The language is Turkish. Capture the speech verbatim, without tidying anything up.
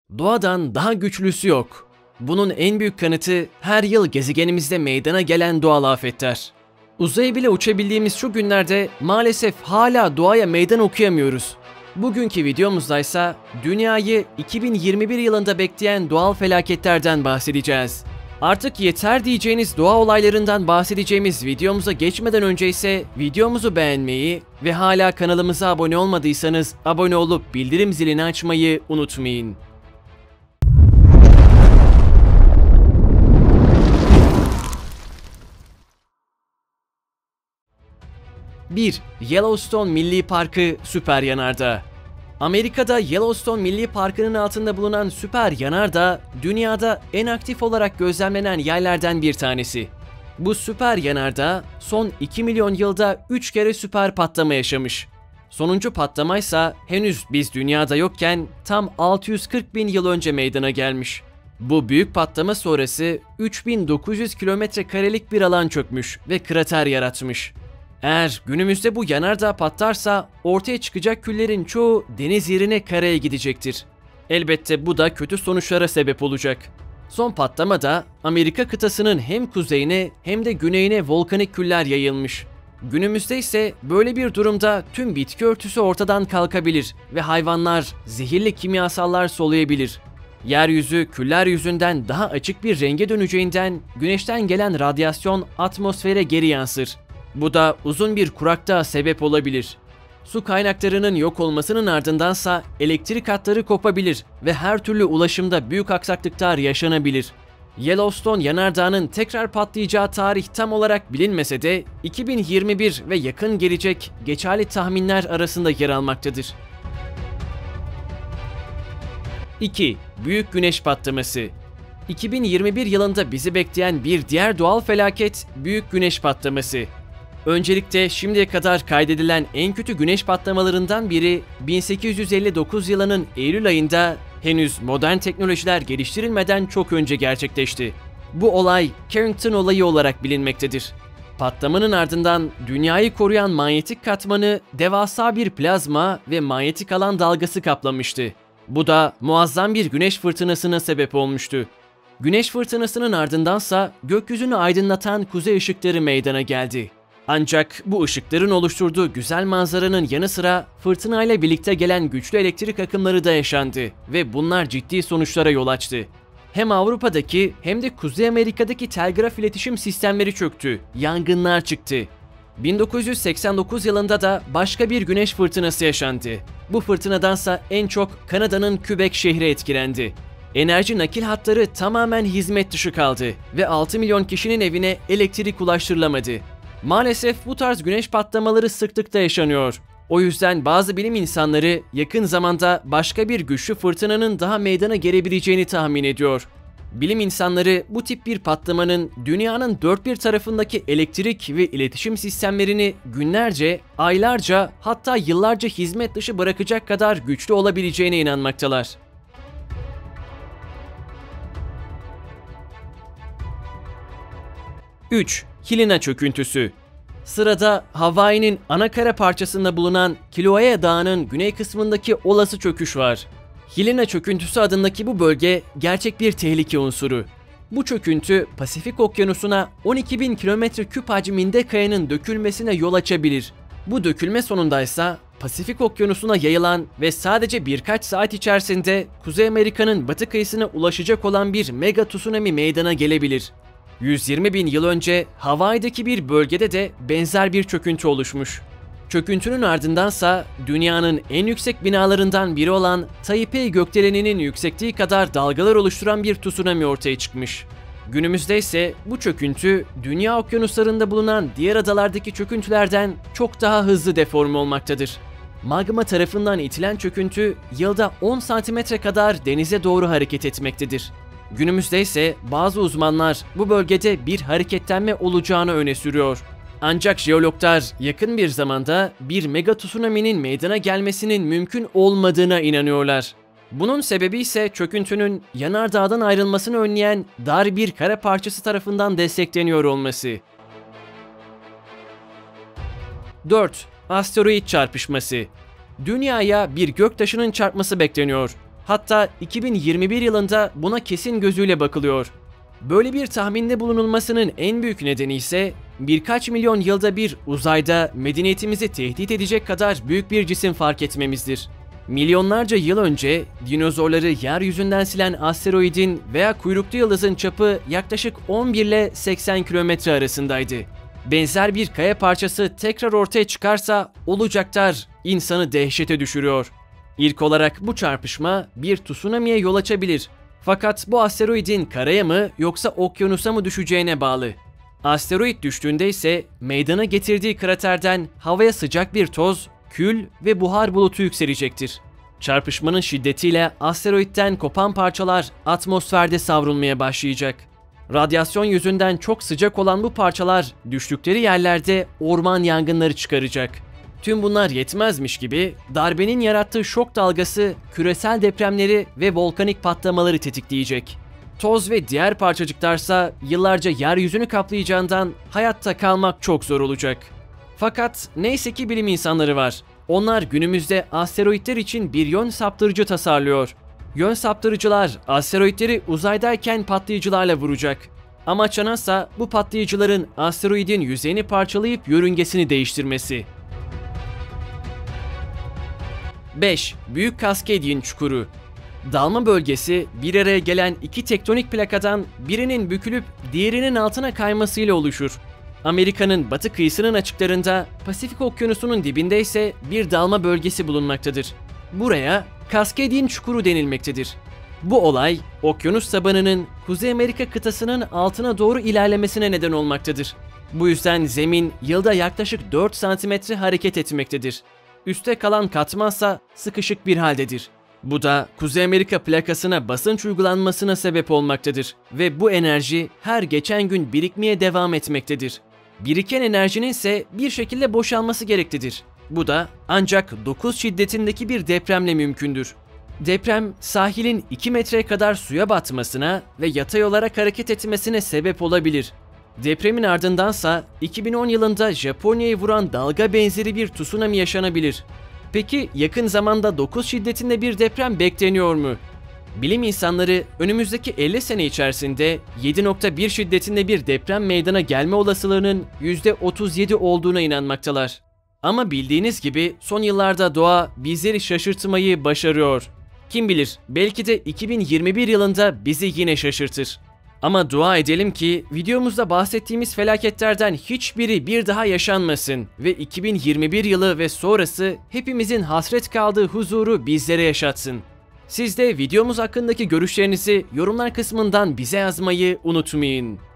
Doğadan daha güçlüsü yok. Bunun en büyük kanıtı her yıl gezegenimizde meydana gelen doğal afetler. Uzaya bile uçabildiğimiz şu günlerde maalesef hala doğaya meydan okuyamıyoruz. Bugünkü videomuzda ise dünyayı iki bin yirmi bir yılında bekleyen doğal felaketlerden bahsedeceğiz. Artık yeter diyeceğiniz doğa olaylarından bahsedeceğimiz videomuza geçmeden önce ise videomuzu beğenmeyi ve hala kanalımıza abone olmadıysanız abone olup bildirim zilini açmayı unutmayın. bir. Yellowstone Milli Parkı Süper Yanardağ. Amerika'da Yellowstone Milli Parkı'nın altında bulunan Süper Yanardağ, dünyada en aktif olarak gözlemlenen yerlerden bir tanesi. Bu Süper Yanardağ son iki milyon yılda üç kere süper patlama yaşamış. Sonuncu patlamaysa henüz biz dünyada yokken tam altı yüz kırk bin yıl önce meydana gelmiş. Bu büyük patlama sonrası üç bin dokuz yüz kilometre karelik bir alan çökmüş ve krater yaratmış. Eğer günümüzde bu yanardağ patlarsa ortaya çıkacak küllerin çoğu deniz yerine karaya gidecektir. Elbette bu da kötü sonuçlara sebep olacak. Son patlamada Amerika kıtasının hem kuzeyine hem de güneyine volkanik küller yayılmış. Günümüzde ise böyle bir durumda tüm bitki örtüsü ortadan kalkabilir ve hayvanlar zehirli kimyasallar soluyabilir. Yeryüzü küller yüzünden daha açık bir renge döneceğinden güneşten gelen radyasyon atmosfere geri yansır. Bu da uzun bir kuraklığa sebep olabilir. Su kaynaklarının yok olmasının ardındansa elektrik hatları kopabilir ve her türlü ulaşımda büyük aksaklıklar yaşanabilir. Yellowstone yanardağının tekrar patlayacağı tarih tam olarak bilinmese de iki bin yirmi bir ve yakın gelecek geçerli tahminler arasında yer almaktadır. iki. Büyük güneş patlaması. iki bin yirmi bir yılında bizi bekleyen bir diğer doğal felaket büyük güneş patlaması. Öncelikle şimdiye kadar kaydedilen en kötü güneş patlamalarından biri bin sekiz yüz elli dokuz yılının Eylül ayında henüz modern teknolojiler geliştirilmeden çok önce gerçekleşti. Bu olay Carrington olayı olarak bilinmektedir. Patlamanın ardından dünyayı koruyan manyetik katmanı devasa bir plazma ve manyetik alan dalgası kaplamıştı. Bu da muazzam bir güneş fırtınasına sebep olmuştu. Güneş fırtınasının ardındansa gökyüzünü aydınlatan kuzey ışıkları meydana geldi. Ancak bu ışıkların oluşturduğu güzel manzaranın yanı sıra fırtınayla birlikte gelen güçlü elektrik akımları da yaşandı ve bunlar ciddi sonuçlara yol açtı. Hem Avrupa'daki hem de Kuzey Amerika'daki telgraf iletişim sistemleri çöktü, yangınlar çıktı. bin dokuz yüz seksen dokuz yılında da başka bir güneş fırtınası yaşandı. Bu fırtınadansa en çok Kanada'nın Quebec şehri etkilendi. Enerji nakil hatları tamamen hizmet dışı kaldı ve altı milyon kişinin evine elektrik ulaştırılamadı. Maalesef bu tarz güneş patlamaları sıklıkla yaşanıyor. O yüzden bazı bilim insanları yakın zamanda başka bir güçlü fırtınanın daha meydana gelebileceğini tahmin ediyor. Bilim insanları bu tip bir patlamanın dünyanın dört bir tarafındaki elektrik ve iletişim sistemlerini günlerce, aylarca hatta yıllarca hizmet dışı bırakacak kadar güçlü olabileceğine inanmaktalar. üç. Helena çöküntüsü. Sırada Hawaii'nin ana kara parçasında bulunan Kilauea Dağı'nın güney kısmındaki olası çöküş var. Helena çöküntüsü adındaki bu bölge gerçek bir tehlike unsuru. Bu çöküntü Pasifik Okyanusu'na on iki bin kilometre küp hacminde kayanın dökülmesine yol açabilir. Bu dökülme sonundaysa Pasifik Okyanusu'na yayılan ve sadece birkaç saat içerisinde Kuzey Amerika'nın batı kıyısına ulaşacak olan bir mega tsunami meydana gelebilir. yüz yirmi bin yıl önce Hawaii'deki bir bölgede de benzer bir çöküntü oluşmuş. Çöküntünün ardındansa dünyanın en yüksek binalarından biri olan Taipei gökdeleninin yüksekliği kadar dalgalar oluşturan bir tsunami ortaya çıkmış. Günümüzde ise bu çöküntü dünya okyanuslarında bulunan diğer adalardaki çöküntülerden çok daha hızlı deforme olmaktadır. Magma tarafından itilen çöküntü yılda on santimetre kadar denize doğru hareket etmektedir. Günümüzde ise bazı uzmanlar bu bölgede bir hareketlenme olacağını öne sürüyor. Ancak jeologlar yakın bir zamanda bir mega tsunami'nin meydana gelmesinin mümkün olmadığına inanıyorlar. Bunun sebebi ise çöküntünün yanardağdan ayrılmasını önleyen dar bir kara parçası tarafından destekleniyor olması. dört. Asteroid çarpışması. Dünyaya bir göktaşının çarpması bekleniyor. Hatta iki bin yirmi bir yılında buna kesin gözüyle bakılıyor. Böyle bir tahminde bulunulmasının en büyük nedeni ise birkaç milyon yılda bir uzayda medeniyetimizi tehdit edecek kadar büyük bir cisim fark etmemizdir. Milyonlarca yıl önce dinozorları yeryüzünden silen asteroidin veya kuyruklu yıldızın çapı yaklaşık on bir ile seksen kilometre arasındaydı. Benzer bir kaya parçası tekrar ortaya çıkarsa olacaklar insanı dehşete düşürüyor. İlk olarak bu çarpışma bir tsunami'ye yol açabilir. Fakat bu asteroidin karaya mı yoksa okyanusa mı düşeceğine bağlı. Asteroid düştüğünde ise meydana getirdiği kraterden havaya sıcak bir toz, kül ve buhar bulutu yükselecektir. Çarpışmanın şiddetiyle asteroidden kopan parçalar atmosferde savrulmaya başlayacak. Radyasyon yüzünden çok sıcak olan bu parçalar düştükleri yerlerde orman yangınları çıkaracak. Tüm bunlar yetmezmiş gibi darbenin yarattığı şok dalgası küresel depremleri ve volkanik patlamaları tetikleyecek. Toz ve diğer parçacıklarsa yıllarca yeryüzünü kaplayacağından hayatta kalmak çok zor olacak. Fakat neyse ki bilim insanları var. Onlar günümüzde asteroidler için bir yön saptırıcı tasarlıyor. Yön saptırıcılar asteroidleri uzaydayken patlayıcılarla vuracak. Amaç NASA bu patlayıcıların asteroidin yüzeyini parçalayıp yörüngesini değiştirmesi. beş. Büyük Kaskadyen Çukuru. Dalma bölgesi bir araya gelen iki tektonik plakadan birinin bükülüp diğerinin altına kaymasıyla oluşur. Amerika'nın batı kıyısının açıklarında Pasifik Okyanusu'nun dibinde ise bir dalma bölgesi bulunmaktadır. Buraya Kaskadyen Çukuru denilmektedir. Bu olay okyanus tabanının Kuzey Amerika kıtasının altına doğru ilerlemesine neden olmaktadır. Bu yüzden zemin yılda yaklaşık dört santimetre hareket etmektedir. Üste kalan katmansa sıkışık bir haldedir. Bu da Kuzey Amerika plakasına basınç uygulanmasına sebep olmaktadır ve bu enerji her geçen gün birikmeye devam etmektedir. Biriken enerjinin ise bir şekilde boşalması gereklidir. Bu da ancak dokuz şiddetindeki bir depremle mümkündür. Deprem sahilin iki metreye kadar suya batmasına ve yatay olarak hareket etmesine sebep olabilir. Depremin ardındansa iki bin on yılında Japonya'yı vuran dalga benzeri bir tsunami yaşanabilir. Peki yakın zamanda dokuz şiddetinde bir deprem bekleniyor mu? Bilim insanları önümüzdeki elli sene içerisinde yedi nokta bir şiddetinde bir deprem meydana gelme olasılığının yüzde otuz yedi olduğuna inanmaktalar. Ama bildiğiniz gibi son yıllarda doğa bizleri şaşırtmayı başarıyor. Kim bilir, belki de iki bin yirmi bir yılında bizi yine şaşırtır. Ama dua edelim ki videomuzda bahsettiğimiz felaketlerden hiçbiri bir daha yaşanmasın ve iki bin yirmi bir yılı ve sonrası hepimizin hasret kaldığı huzuru bizlere yaşatsın. Siz de videomuz hakkındaki görüşlerinizi yorumlar kısmından bize yazmayı unutmayın.